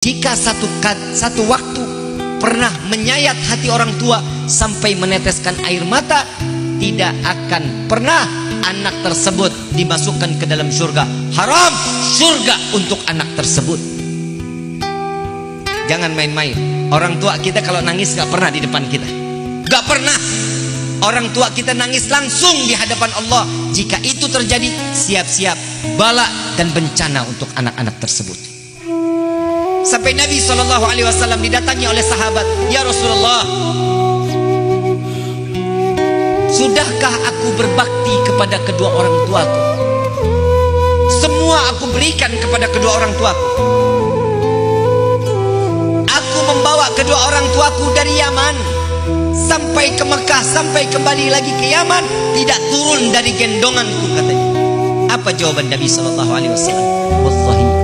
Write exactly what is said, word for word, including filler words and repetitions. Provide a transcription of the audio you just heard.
jika satu satu waktu pernah menyayat hati orang tua sampai meneteskan air mata, tidak akan pernah anak tersebut dimasukkan ke dalam surga. Haram surga untuk anak tersebut. Jangan main-main. Orang tua kita kalau nangis gak pernah di depan kita, gak pernah. Orang tua kita nangis langsung di hadapan Allah. Jika itu terjadi, siap-siap bala dan bencana untuk anak-anak tersebut. Sampai Nabi shallallahu alaihi wasallam didatangi oleh sahabat, "Ya Rasulullah, sudahkah aku berbakti kepada kedua orang tuaku? Semua aku berikan kepada kedua orang tuaku. Aku membawa kedua orang tuaku dari Yaman sampai ke Mekah, sampai kembali lagi ke Yaman, tidak turun dari gendonganku," katanya. Apa jawaban Nabi shallallahu alaihi wasallam? Wallahi